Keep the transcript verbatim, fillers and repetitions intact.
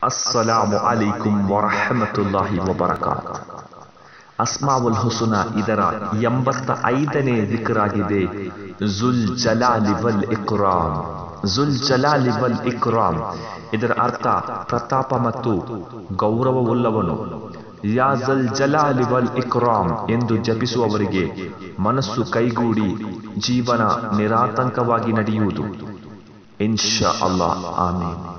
ಅಸ್ಸಲಾಮು ಅಲೈಕುಂ ವರಹಮತುಲ್ಲಾಹಿ ವಬರಕಾತ್. ಅಸ್ಮಾವುಲ್ ಹುಸ್ನಾ ಇದರ ಎಂಬತ್ತ ಐದನೇ ದಿಕ್ರಾಗಿದೆ. ಜುಲ್ ಜಲಾಲಿ ವಲ್ ಇಕ್ರಾಮ್. ಜುಲ್ ಜಲಾಲಿ ವಲ್ ಇಕ್ರಾಮ್ ಇದರ ಅರ್ಥ ಪ್ರತಾಪ ಮತ್ತು ಗೌರವವುಳ್ಳವನು. ಯಾ ಜಲ್ ಜಲಾಲಿ ವಲ್ ಇಕ್ರಾಮ್ ಎಂದು ಜಪಿಸುವವರಿಗೆ ಮನಸ್ಸು ಕೈಗೂಡಿ ಜೀವನ ನಿರಾತಂಕವಾಗಿ ನಡೆಯುವುದು. ಇನ್ಶಾ ಅಲ್ಲಾಹ್. ಆಮೀನ್.